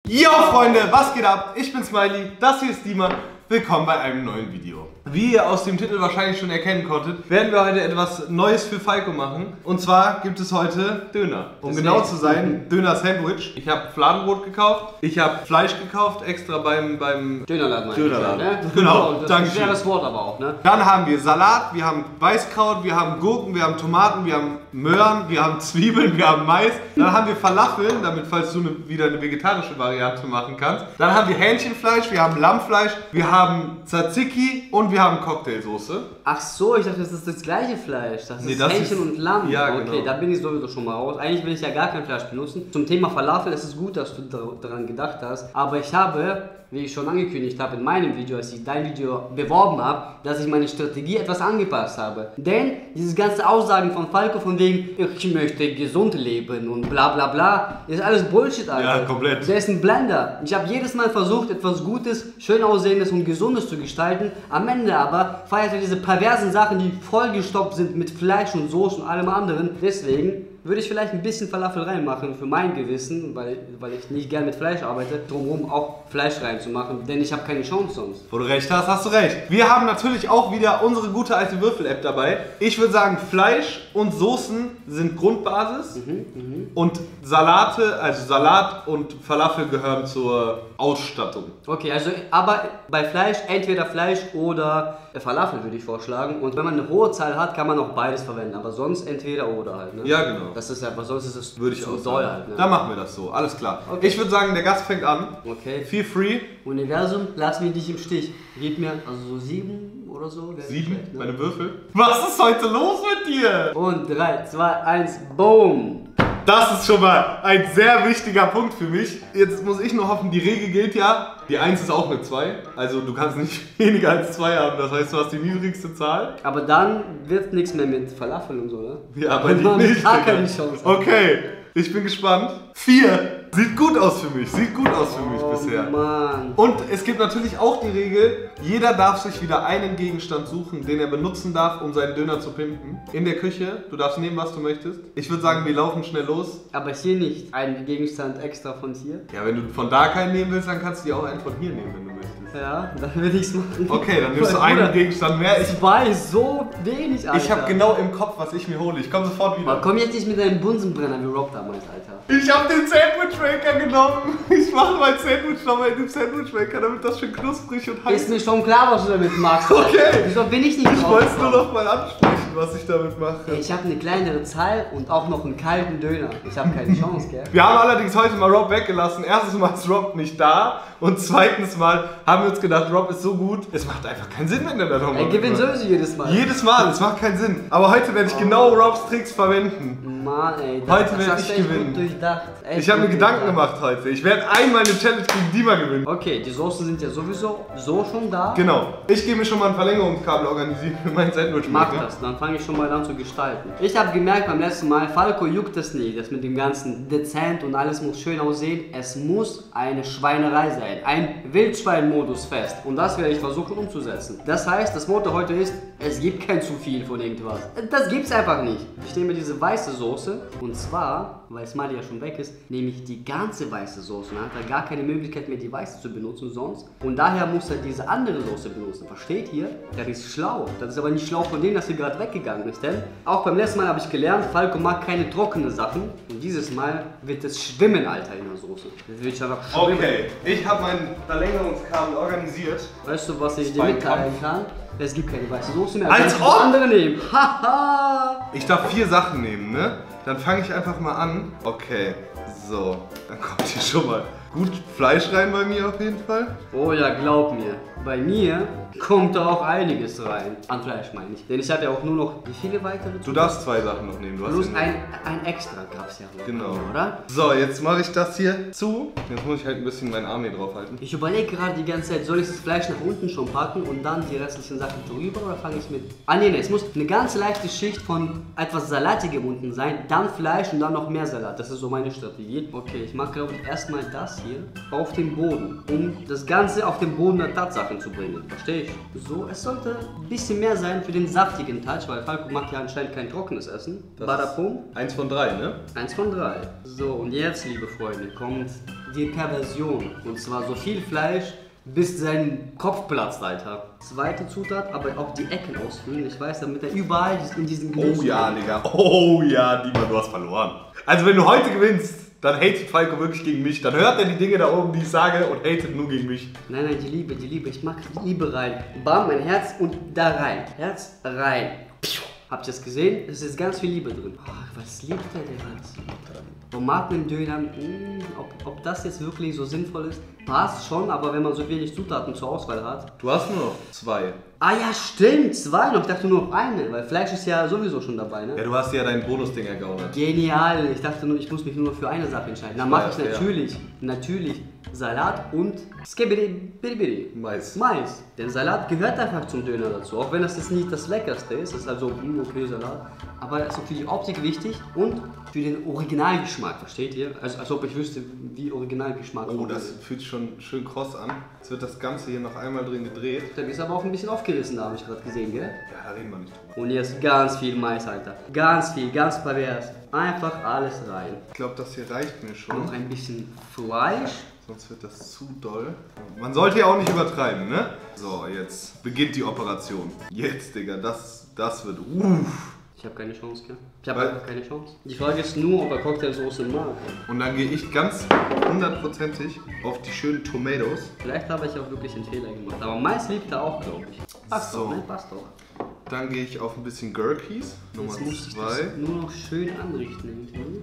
Yo Freunde, was geht ab? Ich bin Smiley, das hier ist Dima. Willkommen bei einem neuen Video. Wie ihr aus dem Titel wahrscheinlich schon erkennen konntet, werden wir heute etwas Neues für Falco machen. Und zwar gibt es heute Döner. Um genau zu sein, Döner-Sandwich. Ich habe Fladenbrot gekauft, ich habe Fleisch gekauft, extra beim Dönerladen. Ne? Genau, das ist ein schweres Wort aber auch, ne? Dann haben wir Salat, wir haben Weißkraut, wir haben Gurken, wir haben Tomaten, wir haben Möhren, wir haben Zwiebeln, wir haben Mais. Dann haben wir Falafeln, damit falls du wieder eine vegetarische Variante machen kannst. Dann haben wir Hähnchenfleisch, wir haben Lammfleisch, wir haben Tzatziki und wir haben Cocktailsoße. Ach so, ich dachte, das ist das gleiche Fleisch. Das ist Hähnchen und Lamm. Ja, okay, genau. Da bin ich sowieso schon mal raus. Eigentlich will ich ja gar kein Fleisch benutzen. Zum Thema Falafel ist es gut, dass du daran gedacht hast. Aber ich habe, wie ich schon angekündigt habe in meinem Video, als ich dein Video beworben habe, dass ich meine Strategie etwas angepasst habe. Denn diese ganzen Aussagen von Falco von wegen, ich möchte gesund leben und bla bla bla, ist alles Bullshit, Alter. Ja, komplett. Der ist ein Blender. Ich habe jedes Mal versucht, etwas Gutes, schön aussehendes und gesundes zu gestalten. Am Ende aber feiert er diese perversen Sachen, die vollgestopft sind mit Fleisch und Soße und allem anderen. Deswegen würde ich vielleicht ein bisschen Falafel reinmachen für mein Gewissen, weil ich nicht gern mit Fleisch arbeite, drumherum auch Fleisch reinzumachen, denn ich habe keine Chance sonst. Wo du recht hast, hast du recht. Wir haben natürlich auch wieder unsere gute alte Würfel-App dabei. Ich würde sagen, Fleisch und Soßen sind Grundbasis und Salate, also Salat und Falafel gehören zur Ausstattung. Okay, also aber bei Fleisch entweder Fleisch oder Falafel würde ich vorschlagen, und wenn man eine hohe Zahl hat, kann man auch beides verwenden, aber sonst entweder oder halt, ne? Ja, genau. Das ist ja, aber sonst ist es Würde ich so auch doll sagen. halt, ne? Dann machen wir das so, alles klar. Okay. Ich würde sagen, der Gast fängt an. Okay. Feel free. Universum, lass mich nicht im Stich. Gib mir also so 7 oder so. 7, schlecht, ne? meine Würfel. Was ist heute los mit dir? Und 3, 2, 1, boom! Das ist schon mal ein sehr wichtiger Punkt für mich. Jetzt muss ich nur hoffen, die Regel gilt ja. Die 1 ist auch eine 2. Also du kannst nicht weniger als 2 haben. Das heißt, du hast die niedrigste Zahl. Aber dann wird nichts mehr mit Falafel und so, ne? Ja, aber die nicht. Gar keine Chance. Okay, ich bin gespannt. 4. Sieht gut aus für mich. Sieht gut aus für mich bisher. Mann. Und es gibt natürlich auch die Regel, jeder darf sich wieder einen Gegenstand suchen, den er benutzen darf, um seinen Döner zu pimpen. In der Küche, du darfst nehmen, was du möchtest. Ich würde sagen, wir laufen schnell los. Aber hier nicht ein Gegenstand extra von hier. Ja, wenn du von da keinen nehmen willst, dann kannst du dir auch einen von hier nehmen, wenn du möchtest. Ja, dann würde ich's machen. Okay, dann nimmst du einen Gegenstand mehr. Ich weiß so wenig, Alter. Ich habe genau im Kopf, was ich mir hole. Ich komme sofort wieder. Aber komm jetzt nicht mit deinem Bunsenbrenner wie Rob damals, Alter. Ich habe den Sandwich-Maker genommen. Ich mache mein Sandwich nochmal in dem Sandwich-Maker, damit das schön knusprig und heiß Ist mir schon klar, was du damit machst. Okay. Wieso bin ich nicht Ich drauf wollte es nur gekommen? noch mal ansprechen, was ich damit mache. Ich habe eine kleinere Zahl und auch noch einen kalten Döner. Ich habe keine Chance, gell? Wir haben allerdings heute mal Rob weggelassen. Erstens mal ist Rob nicht da und zweitens mal haben wir uns gedacht, Rob ist so gut, es macht einfach keinen Sinn, wenn er da nochmal Er gewinnt sowieso jedes Mal. Jedes Mal, es macht keinen Sinn. Aber heute werde ich genau Robs Tricks verwenden. Mann, ey. Heute werde hast ich du echt gewinnen. gut durchdacht. Echt Ich habe mir gut Gedanken durchdacht. gemacht heute. Ich werde einmal eine Challenge gegen Dima gewinnen. Okay, die Soßen sind ja sowieso so schon da. Genau. Ich gehe mir schon mal ein Verlängerungskabel organisieren für mein Sandwich. Mach das, dann fange ich schon mal an zu gestalten. Ich habe gemerkt beim letzten Mal, Falco juckt es nicht, das mit dem ganzen dezent und alles muss schön aussehen. Es muss eine Schweinerei sein, ein Wildschwein-Modus fest. Und das werde ich versuchen umzusetzen. Das heißt, das Motto heute ist, es gibt kein zu viel von irgendwas. Das gibt's einfach nicht. Ich nehme diese weiße Soße und zwar, weil Smiley ja schon weg ist, nehme ich die ganze weiße Soße. Man hat da gar keine Möglichkeit mehr, die weiße zu benutzen sonst. Und daher muss er diese andere Soße benutzen. Versteht ihr? Das ist schlau. Das ist aber nicht schlau von dem, dass sie gerade weggegangen ist. Denn auch beim letzten Mal habe ich gelernt, Falco mag keine trockenen Sachen. Und dieses Mal wird es schwimmen, Alter, in der Soße. Das wird einfach schwimmen. Okay, ich habe mein Verlängerungskabel organisiert. Weißt du, was ich dir mitteilen kann? Es gibt keine weiße Soße mehr. Als Kannst du ob! andere nehmen. Haha! Ich darf 4 Sachen nehmen, ne? Dann fange ich einfach mal an. Okay, so. Dann kommt hier schon mal gut Fleisch rein bei mir auf jeden Fall. Oh ja, glaub mir. Bei mir kommt da auch einiges rein. An Fleisch meine ich. Denn ich habe ja auch nur noch, wie viele weitere? Du darfst 2 Sachen noch nehmen. Du hast Plus ja ein extra gab's ja noch. Genau. Oder? So, jetzt mache ich das hier zu. Jetzt muss ich halt ein bisschen mein Arm hier drauf halten. Ich überlege gerade die ganze Zeit, soll ich das Fleisch nach unten schon packen und dann die restlichen Sachen drüber oder fange ich mit... Ah nee, es muss eine ganz leichte Schicht von etwas Salatigem unten sein, dann Fleisch und dann noch mehr Salat. Das ist so meine Strategie. Okay, ich mache glaube ich erstmal das. hier auf den Boden, um das Ganze auf den Boden der Tatsachen zu bringen. Verstehe ich? So, es sollte ein bisschen mehr sein für den saftigen Touch, weil Falco macht ja anscheinend kein trockenes Essen. Badapum. 1 von 3, ne? 1 von 3. So, und jetzt, liebe Freunde, kommt die Perversion. Und zwar so viel Fleisch, bis sein Kopf platzt, Alter. Zweite Zutat, aber auch die Ecken ausfüllen. Ich weiß, damit er überall in diesen Gemüse... Oh ja, Digga. Oh ja, Dima, du hast verloren. Also wenn du heute gewinnst, dann hatet Falco wirklich gegen mich. Dann hört er die Dinge da oben, die ich sage, und hatet nur gegen mich. Nein, nein, die Liebe. Ich mag die Liebe rein. Bam, mein Herz und da rein. Herz rein. Habt ihr das gesehen? Es ist ganz viel Liebe drin. Oh, was liebt er denn jetzt? Tomaten im Döner, ob das jetzt wirklich so sinnvoll ist? Passt schon, aber wenn man so wenig Zutaten zur Auswahl hat. Du hast nur noch 2. Ah ja, stimmt, 2 noch. Ich dachte nur auf eine, weil Fleisch ist ja sowieso schon dabei, ne? Ja, du hast ja dein Bonusding ergaunert. Genial. Ich dachte nur, ich muss mich nur für eine Sache entscheiden. Dann mache ich natürlich Salat und Skibidi Mais. Denn Salat gehört einfach zum Döner dazu. Auch wenn das jetzt nicht das Leckerste ist. Das ist halt so, okay, Salat. Aber es ist für die Optik wichtig und für den Originalgeschmack, versteht ihr? Also als ob ich wüsste, wie Originalgeschmack Oh, das fühlt sich schon schön kross an. Jetzt wird das Ganze hier noch einmal drin gedreht. Da bist aber auch ein bisschen aufgerissen, da habe ich gerade gesehen, gell? Ja, da reden wir nicht drüber. Und jetzt ganz viel Mais, Alter. Ganz viel, ganz pervers. Einfach alles rein. Ich glaube, das hier reicht mir schon. Noch ein bisschen Fleisch. Sonst wird das zu doll. Man sollte ja auch nicht übertreiben, ne? So, jetzt beginnt die Operation. Jetzt, Digga, das wird... Ich habe keine Chance, gell? Ich habe einfach keine Chance. Die Frage ist nur, ob er Cocktailsoße mag. Und dann gehe ich ganz 100%ig auf die schönen Tomatoes. Vielleicht habe ich auch wirklich einen Fehler gemacht. Aber Mais liebt er auch, glaube ich. Passt So. doch, ne? Passt doch. Dann gehe ich auf ein bisschen Gherkis. Nummer Jetzt muss ich 2. das nur noch schön anrichten irgendwie.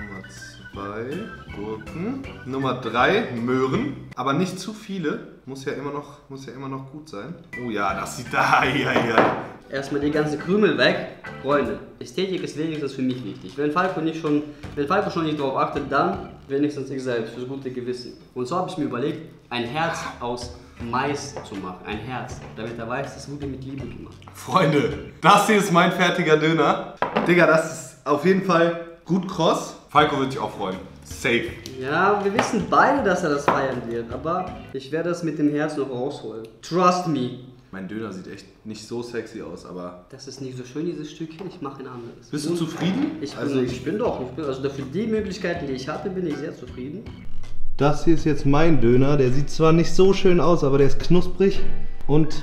Nummer 2 Gurken. Nummer 3 Möhren. Aber nicht zu viele. Muss ja immer noch gut sein. Oh ja, das sieht da. Ja. Erstmal die ganze Krümel weg. Freunde, Ästhetik ist wenigstens für mich wichtig. Wenn Falco schon nicht darauf achtet, dann wenigstens ich selbst, fürs gute Gewissen. Und so habe ich mir überlegt, ein Herz aus Mais zu machen. Ein Herz, damit er weiß, das wurde mit Liebe gemacht. Freunde, das hier ist mein fertiger Döner. Digga, das ist auf jeden Fall gut kross. Falco wird sich auch freuen. Safe. Ja, wir wissen beide, dass er das feiern wird, aber ich werde das mit dem Herz noch rausholen. Trust me. Mein Döner sieht echt nicht so sexy aus, aber... Das ist nicht so schön, dieses Stückchen. Ich mache ein anderes. Bist du zufrieden? Ich bin also für die Möglichkeiten, die ich hatte, bin ich sehr zufrieden. Das hier ist jetzt mein Döner. Der sieht zwar nicht so schön aus, aber der ist knusprig und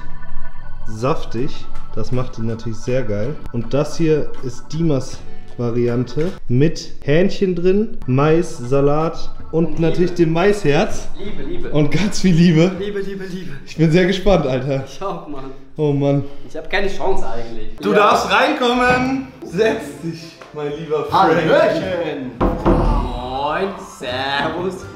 saftig. Das macht ihn natürlich sehr geil. Und das hier ist Dimas Variante mit Hähnchen drin, Mais, Salat und natürlich dem Maisherz. Liebe. Und ganz viel Liebe. Liebe. Ich bin sehr gespannt, Alter. Ich auch, Mann. Oh Mann. Ich habe keine Chance eigentlich. Du darfst reinkommen. Setz dich, mein lieber Frank. Hallöchen! Moin, servus.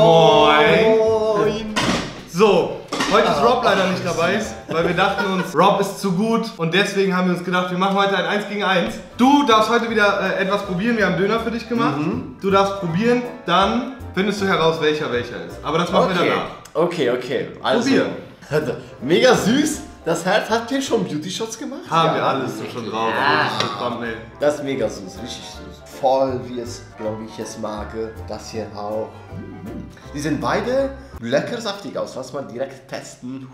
Moin. So, heute ist Rob leider nicht dabei, weil wir dachten uns, Rob ist zu gut und deswegen haben wir uns gedacht, wir machen heute ein 1 gegen 1. Du darfst heute wieder etwas probieren, wir haben Döner für dich gemacht. Du darfst probieren, dann findest du heraus, welcher ist. Aber das machen wir danach. Okay. Also, Probier. Mega süß. Das Herz, habt ihr schon Beauty Shots gemacht? Haben wir alles schon drauf. Ja. Das ist mega süß, richtig süß. Voll, wie es, glaube ich, es mag. Das hier auch. Die sehen beide lecker saftig aus. Lass mal direkt testen.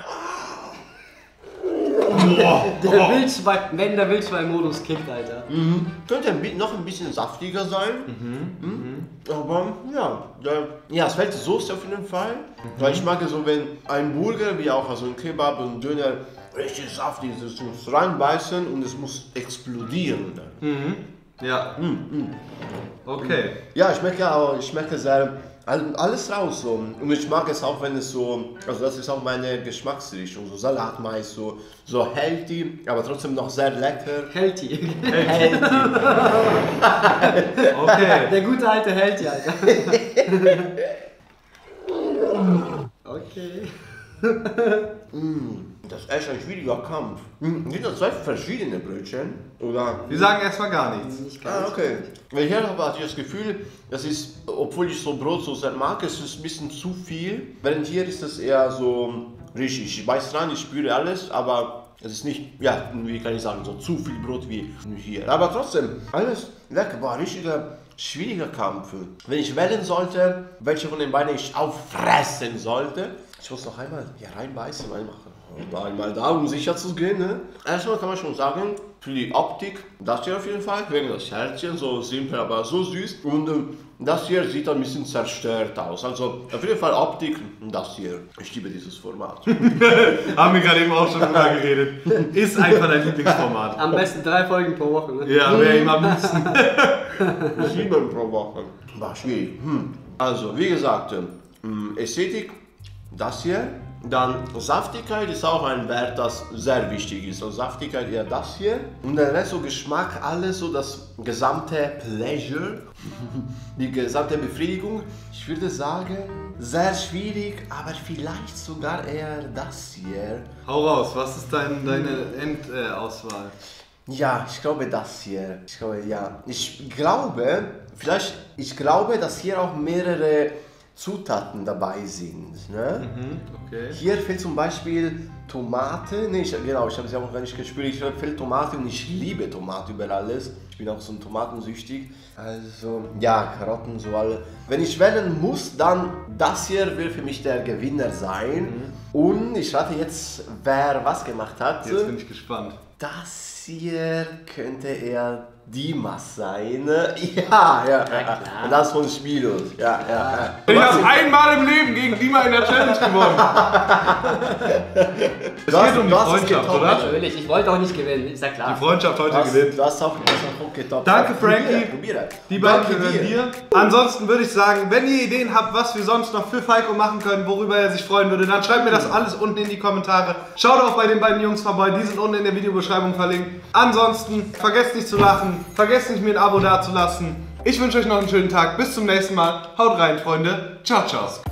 Wenn der Wildschwein-Modus kickt, Alter. Könnte noch ein bisschen saftiger sein. Aber ja, es fällt Soße auf jeden Fall. Weil ich mag so, wenn ein Burger, wie auch also ein Kebab und ein Döner, richtig saftig ist. Du musst reinbeißen und es muss explodieren. Ja. Okay. Ja, ich schmecke sehr alles raus so. Und ich mag es auch, wenn es so, also das ist auch meine Geschmacksrichtung, so Salatmais, so healthy, aber trotzdem noch sehr lecker. Healthy. Okay. Der gute alte Healthy, Alter. Okay. Das ist echt ein schwieriger Kampf. Sind das 2 verschiedene Brötchen? Oder? Wir sagen erstmal gar nichts. Okay. Weil hier hatte ich das Gefühl, das ist, obwohl ich so Brot so sehr mag, es ist ein bisschen zu viel. Während hier ist es eher so richtig. Ich beiß dran, ich spüre alles, aber es ist nicht, ja, wie kann ich sagen, so zu viel Brot wie hier. Aber trotzdem, alles lecker, war richtiger schwieriger Kampf. Wenn ich wählen sollte, welche von den beiden ich auffressen sollte, ich muss noch einmal hier reinbeißen, einmal da, um sicher zu gehen. Ne? Erstmal kann man schon sagen, für die Optik, das hier auf jeden Fall, wegen das Herzchen, so simpel, aber so süß. Und das hier sieht ein bisschen zerstört aus. Also auf jeden Fall Optik, das hier. Ich liebe dieses Format. Haben wir gerade eben auch schon drüber geredet. Ist einfach dein Lieblingsformat. Am besten 3 Folgen pro Woche, ne? Ja, wäre ihm am liebsten. 7 pro Woche. War schwierig. Also, wie gesagt, Ästhetik, das hier. Dann Saftigkeit ist auch ein Wert, das sehr wichtig ist. Also Saftigkeit eher das hier. Und der Rest so Geschmack, alles so das gesamte Pleasure, die gesamte Befriedigung. Ich würde sagen, sehr schwierig, aber vielleicht sogar eher das hier. Hau raus, was ist deine Endauswahl? Ja, ich glaube das hier. Ich glaube, dass hier auch mehrere Zutaten dabei sind. Ne? Okay. Hier fehlt zum Beispiel Tomate. Ne, ich habe sie auch gar nicht gespürt. Ich fehlt Tomate und ich liebe Tomate über alles. Ich bin auch so ein Tomatensüchtig. Also, ja, Karotten, so alle. Wenn ich wählen muss, dann das hier will für mich der Gewinner sein. Und ich rate jetzt, wer was gemacht hat. Jetzt bin ich gespannt. Das hier könnte eher Dimas sein. Ja. Und das von Spielus. Ja. Ich habe einmal im Leben gegen Dima in der Challenge gewonnen. Es geht um die Freundschaft, oder? Natürlich, ich wollte auch nicht gewinnen, ist ja Die klar. Freundschaft heute gewinnt. Du hast auch getoppt. Danke, Frankie. Probiere. Die beiden Danke gehören dir. Ansonsten würde ich sagen, wenn ihr Ideen habt, was wir sonst noch für Falco machen können, worüber er sich freuen würde, dann schreibt mir das alles unten in die Kommentare. Schaut auch bei den beiden Jungs vorbei, die sind unten in der Videobeschreibung verlinkt. Ansonsten vergesst nicht zu lachen, vergesst nicht, mir ein Abo dazulassen. Ich wünsche euch noch einen schönen Tag, bis zum nächsten Mal. Haut rein, Freunde. Ciao, ciao.